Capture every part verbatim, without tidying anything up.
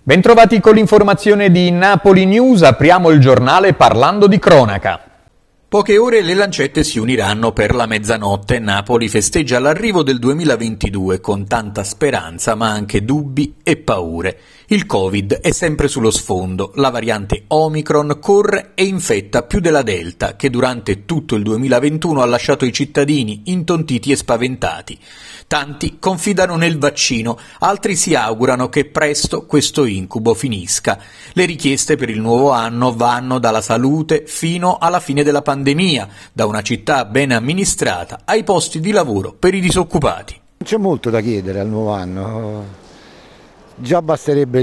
Bentrovati con l'informazione di Napoli News, apriamo il giornale parlando di cronaca. Poche ore le lancette si uniranno per la mezzanotte. Napoli festeggia l'arrivo del duemilaventidue con tanta speranza ma anche dubbi e paure. Il Covid è sempre sullo sfondo, la variante Omicron corre e infetta più della Delta, che durante tutto il duemilaventuno ha lasciato i cittadini intontiti e spaventati. Tanti confidano nel vaccino, altri si augurano che presto questo incubo finisca. Le richieste per il nuovo anno vanno dalla salute fino alla fine della pandemia, da una città ben amministrata ai posti di lavoro per i disoccupati. C'è molto da chiedere al nuovo anno. Già basterebbe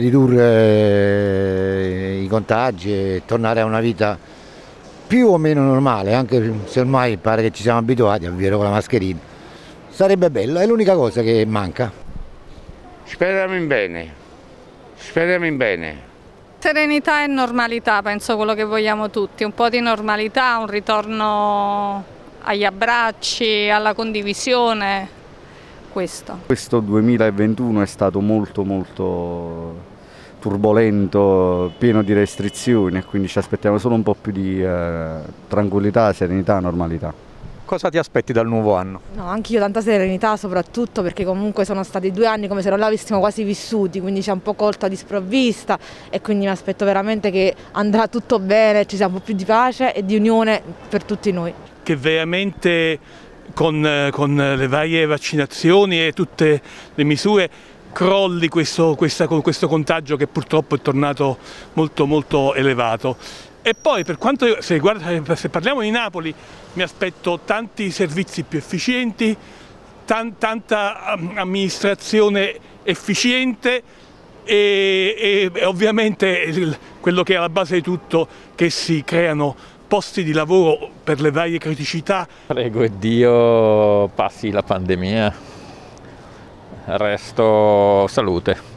ridurre i contagi e tornare a una vita più o meno normale, anche se ormai pare che ci siamo abituati a vivere con la mascherina. Sarebbe bello, è l'unica cosa che manca. Speriamo in bene, speriamo in bene. Serenità e normalità, penso quello che vogliamo tutti, un po' di normalità, un ritorno agli abbracci, alla condivisione. Questo. Questo duemilaventuno è stato molto molto turbolento, pieno di restrizioni e quindi ci aspettiamo solo un po' più di eh, tranquillità, serenità, normalità. Cosa ti aspetti dal nuovo anno? No, anch'io tanta serenità, soprattutto perché comunque sono stati due anni come se non l'avessimo quasi vissuti, quindi ci ha un po' colto di sprovvista e quindi mi aspetto veramente che andrà tutto bene, ci sia un po' più di pace e di unione per tutti noi. Che veramente Con, con le varie vaccinazioni e tutte le misure crolli questo, questa, questo contagio che purtroppo è tornato molto molto elevato. E poi per quanto se, riguarda, se parliamo di Napoli mi aspetto tanti servizi più efficienti, tan, tanta amministrazione efficiente e, e ovviamente quello che è alla base di tutto, che si creano posti di lavoro per le varie criticità. Prego Dio passi la pandemia, resto salute.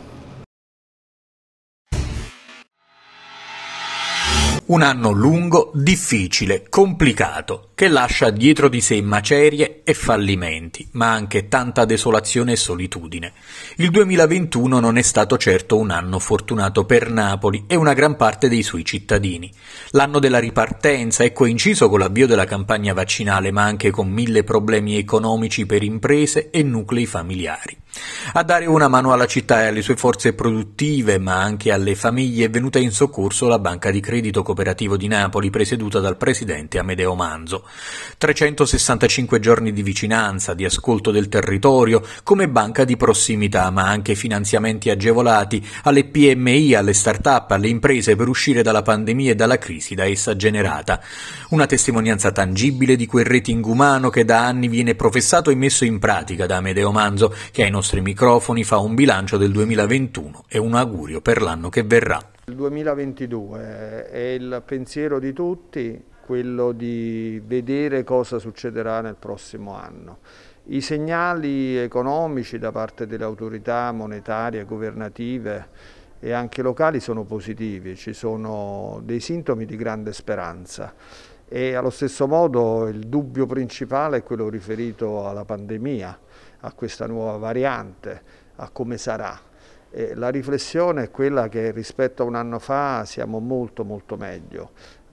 Un anno lungo, difficile, complicato, che lascia dietro di sé macerie e fallimenti, ma anche tanta desolazione e solitudine. Il duemilaventuno non è stato certo un anno fortunato per Napoli e una gran parte dei suoi cittadini. L'anno della ripartenza è coinciso con l'avvio della campagna vaccinale, ma anche con mille problemi economici per imprese e nuclei familiari. A dare una mano alla città e alle sue forze produttive, ma anche alle famiglie, è venuta in soccorso la Banca di Credito Cooperativo di Napoli, presieduta dal presidente Amedeo Manzo. trecentosessantacinque giorni di vicinanza, di ascolto del territorio, come banca di prossimità, ma anche finanziamenti agevolati alle P M I, alle start-up, alle imprese per uscire dalla pandemia e dalla crisi da essa generata. Una testimonianza tangibile di quel rating umano che da anni viene professato e messo in pratica da Amedeo Manzo, che ai nostri microfoni fa un bilancio del duemilaventuno e un augurio per l'anno che verrà. Il duemilaventidue è il pensiero di tutti, quello di vedere cosa succederà nel prossimo anno. I segnali economici da parte delle autorità monetarie, governative e anche locali sono positivi, ci sono dei sintomi di grande speranza. E allo stesso modo il dubbio principale è quello riferito alla pandemia, a questa nuova variante, a come sarà. E la riflessione è quella che rispetto a un anno fa siamo molto molto meglio,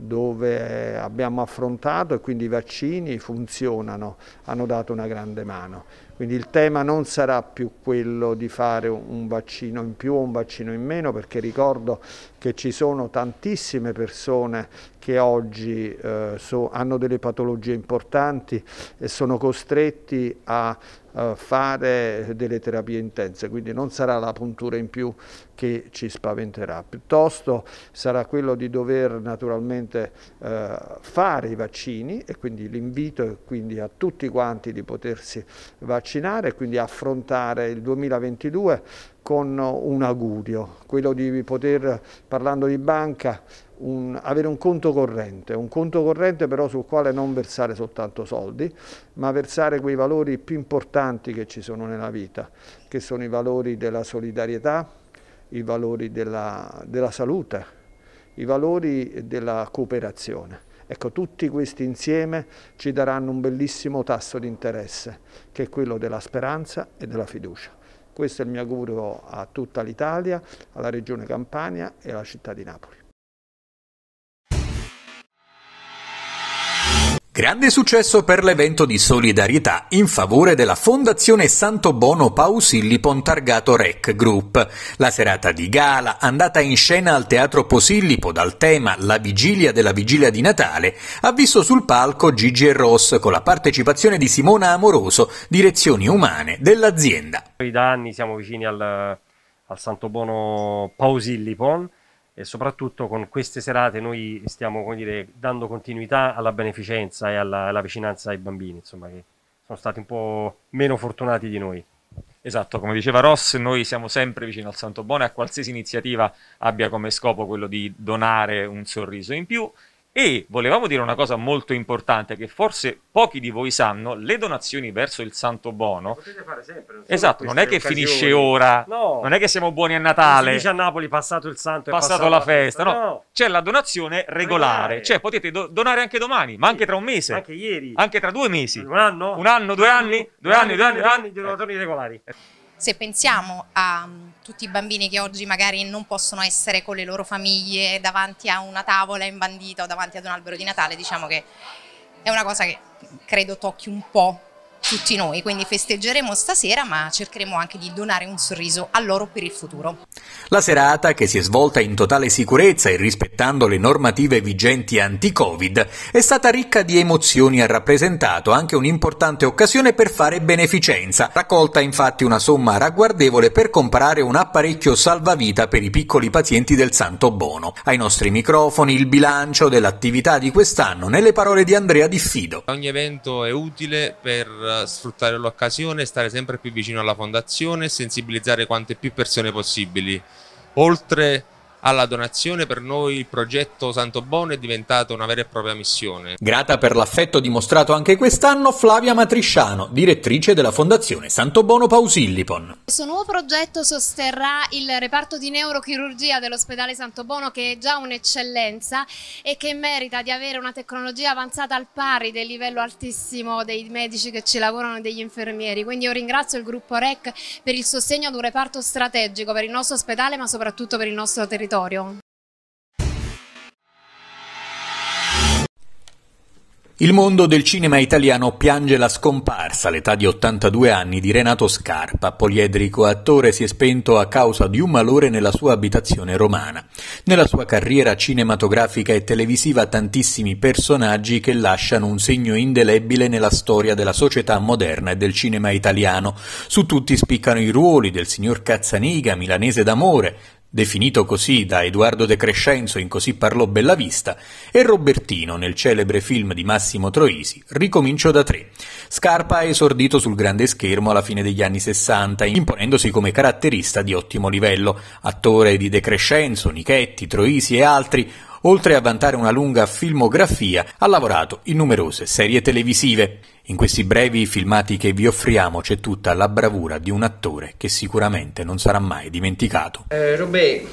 dove abbiamo affrontato e quindi i vaccini funzionano, hanno dato una grande mano. Quindi il tema non sarà più quello di fare un vaccino in più o un vaccino in meno, perché ricordo che ci sono tantissime persone che oggi eh, so, hanno delle patologie importanti e sono costretti a eh, fare delle terapie intense, quindi non sarà la puntura in più che ci spaventerà, piuttosto sarà quello di dover naturalmente eh, fare i vaccini, e quindi l'invito è quindi a tutti quanti di potersi vaccinare e quindi affrontare il duemilaventidue con un augurio, quello di poter, parlando di banca, un, avere un conto corrente, un conto corrente però sul quale non versare soltanto soldi, ma versare quei valori più importanti che ci sono nella vita, che sono i valori della solidarietà, i valori della, della salute, i valori della cooperazione. Ecco, tutti questi insieme ci daranno un bellissimo tasso di interesse, che è quello della speranza e della fiducia. Questo è il mio augurio a tutta l'Italia, alla Regione Campania e alla città di Napoli. Grande successo per l'evento di solidarietà in favore della Fondazione Santo Bono Pausilipon targato Rec Group. La serata di gala, andata in scena al Teatro Posillipo dal tema La vigilia della vigilia di Natale, ha visto sul palco Gigi e Ross con la partecipazione di Simona Amoroso, direzioni umane dell'azienda. Noi da anni siamo vicini al, al Santo Bono Pausilipon, e soprattutto con queste serate noi stiamo, come dire, dando continuità alla beneficenza e alla, alla vicinanza ai bambini, insomma, che sono stati un po' meno fortunati di noi. Esatto, come diceva Ross, noi siamo sempre vicino al Santo Bono e a qualsiasi iniziativa abbia come scopo quello di donare un sorriso in più. E volevamo dire una cosa molto importante che forse pochi di voi sanno: le donazioni verso il Santo Bono potete fare sempre, non esatto, non è che occasioni. Finisce ora, no. Non è che siamo buoni a Natale, si dice a Napoli passato il Santo, passato, passato la la festa, festa. no. no, c'è la donazione regolare, regolare. Cioè potete do donare anche domani, ma sì, anche tra un mese, anche ieri, anche tra due mesi, un anno, un anno, due anni, due anni, due anni, due anni di donatori regolari. Se pensiamo a tutti i bambini che oggi magari non possono essere con le loro famiglie davanti a una tavola imbandita o davanti ad un albero di Natale, diciamo che è una cosa che credo tocchi un po' tutti noi, quindi festeggeremo stasera ma cercheremo anche di donare un sorriso a loro per il futuro. La serata, che si è svolta in totale sicurezza e rispettando le normative vigenti anti-Covid, è stata ricca di emozioni e ha rappresentato anche un'importante occasione per fare beneficenza. Raccolta infatti una somma ragguardevole per comprare un apparecchio salvavita per i piccoli pazienti del Santo Bono. Ai nostri microfoni il bilancio dell'attività di quest'anno nelle parole di Andrea Diffido. Ogni evento è utile per sfruttare l'occasione, stare sempre più vicino alla fondazione e sensibilizzare quante più persone possibili. Oltre alla donazione, per noi il progetto Santo Bono è diventato una vera e propria missione. Grata per l'affetto dimostrato anche quest'anno Flavia Matrisciano, direttrice della Fondazione Santo Bono Pausilipon. Questo nuovo progetto sosterrà il reparto di neurochirurgia dell'ospedale Santo Bono, che è già un'eccellenza e che merita di avere una tecnologia avanzata al pari del livello altissimo dei medici che ci lavorano e degli infermieri. Quindi io ringrazio il gruppo Rec per il sostegno ad un reparto strategico per il nostro ospedale ma soprattutto per il nostro territorio. Il mondo del cinema italiano piange la scomparsa all'età di ottantadue anni di Renato Scarpa. Poliedrico attore si è spento a causa di un malore nella sua abitazione romana. Nella sua carriera cinematografica e televisiva tantissimi personaggi che lasciano un segno indelebile nella storia della società moderna e del cinema italiano. Su tutti spiccano i ruoli del signor Cazzaniga, milanese d'amore, definito così da Edoardo De Crescenzo in Così parlò Bellavista, e Robertino nel celebre film di Massimo Troisi, Ricomincio da tre. Scarpa è esordito sul grande schermo alla fine degli anni sessanta, imponendosi come caratterista di ottimo livello. Attore di De Crescenzo, Nichetti, Troisi e altri, oltre a vantare una lunga filmografia, ha lavorato in numerose serie televisive. In questi brevi filmati che vi offriamo c'è tutta la bravura di un attore che sicuramente non sarà mai dimenticato. Eh, Robè,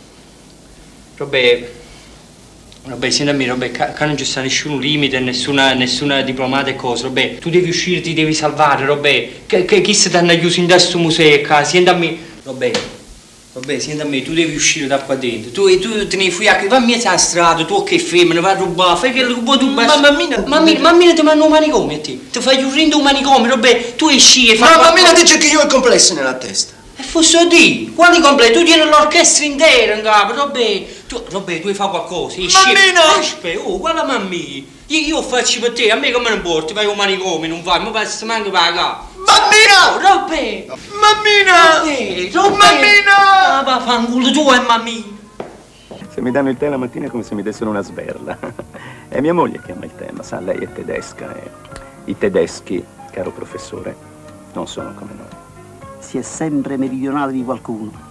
Robè, Robè, senti a me, Robè, che non ci sta nessun limite, nessuna, nessuna diplomata e cose, Robè, tu devi uscire, ti devi salvare, Robè, che, che chi si ti hanno chiuso in questo museo, senti a me, Robè. Vabbè, senti a me, tu devi uscire da qua dentro. Tu, tu te ne fui a che va a mezzo alla strada, tu che femmina, vai a rubare, fai che lo vuoi tu basta. Ma mammina, mammina, mammina ti manda un manicomio a te. Ti fai un rindo un manicomio, vabbè, tu esci e fai. Ma mammina dice che io ho il complesso nella testa. E fosse di, quali complessi? Tu tieni l'orchestra intera in capo, vabbè. Tu, vabbè, tu fai qualcosa, esci. Mammina! Aspetta, oh, guarda mammina. Io, io faccio per te, a me come non porti, vai un manicomio, non vai, ma basta manco paga. Mammina! Oh, Robè! Mammina! Robè! Robè! Mammina! Ah, va, fanculo tu e mammina! Se mi danno il tè la mattina è come se mi dessero una sberla. È mia moglie che ama il tè, ma sa, lei è tedesca e i tedeschi, caro professore, non sono come noi. Si è sempre meridionale di qualcuno.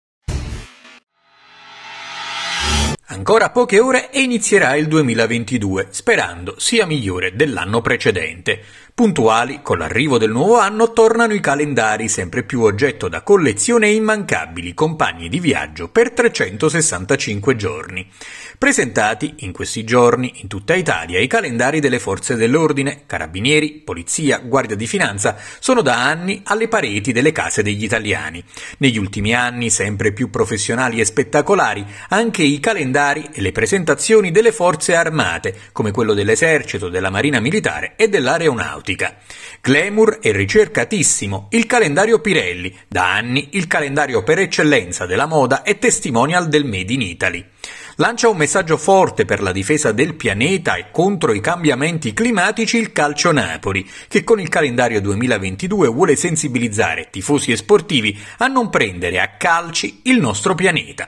Ancora poche ore e inizierà il duemilaventidue, sperando sia migliore dell'anno precedente. Puntuali, con l'arrivo del nuovo anno tornano i calendari, sempre più oggetto da collezione e immancabili compagni di viaggio per trecentosessantacinque giorni. Presentati in questi giorni in tutta Italia i calendari delle forze dell'ordine, carabinieri, polizia, guardia di finanza sono da anni alle pareti delle case degli italiani. Negli ultimi anni, sempre più professionali e spettacolari, anche i calendari e le presentazioni delle forze armate, come quello dell'esercito, della marina militare e dell'aeronautica. Glamour e ricercatissimo il calendario Pirelli, da anni il calendario per eccellenza della moda e testimonial del Made in Italy. Lancia un messaggio forte per la difesa del pianeta e contro i cambiamenti climatici il Calcio Napoli, che con il calendario duemilaventidue vuole sensibilizzare tifosi e sportivi a non prendere a calci il nostro pianeta.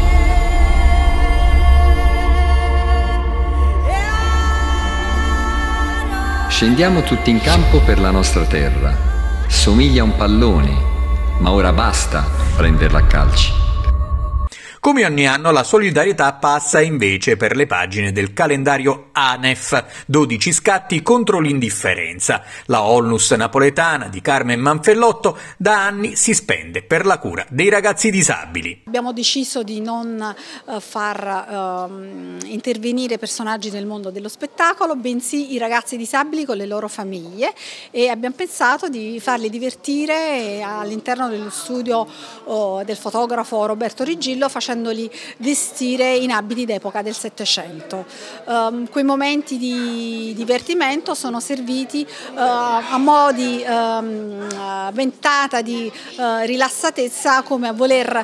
Scendiamo tutti in campo per la nostra terra. Somiglia a un pallone, ma ora basta prenderla a calci. Come ogni anno la solidarietà passa invece per le pagine del calendario A N E F, dodici scatti contro l'indifferenza. La Onlus napoletana di Carmen Manfellotto da anni si spende per la cura dei ragazzi disabili. Abbiamo deciso di non uh, far uh, intervenire personaggi del mondo dello spettacolo, bensì i ragazzi disabili con le loro famiglie, e abbiamo pensato di farli divertire all'interno dello studio uh, del fotografo Roberto Rigillo, facendo vestire in abiti d'epoca del Settecento. Um, quei momenti di divertimento sono serviti uh, a mo' di um, ventata di uh, rilassatezza, come a voler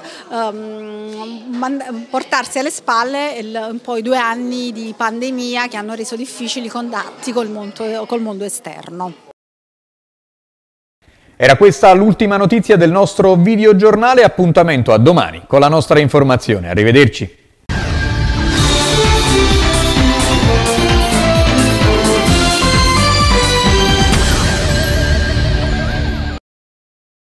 um, portarsi alle spalle il, un po' i due anni di pandemia che hanno reso difficili i contatti col mondo, col mondo esterno. Era questa l'ultima notizia del nostro videogiornale, appuntamento a domani con la nostra informazione. Arrivederci.